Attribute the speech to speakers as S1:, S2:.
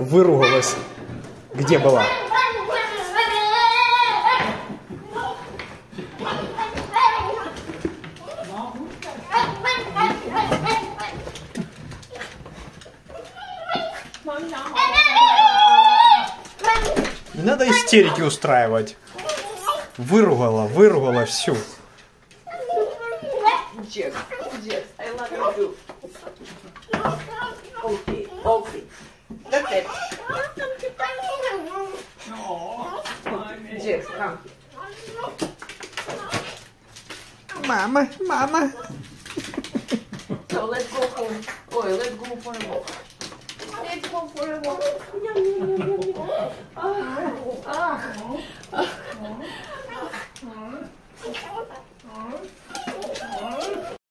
S1: выругалась. Где была? Не надо истерики устраивать. Выругала всю.
S2: Джекс, I love you too. Okay. That's it. Джекс, come.
S1: Мама.
S2: So let's go home. Let's go for a walk. Let's go for a walk.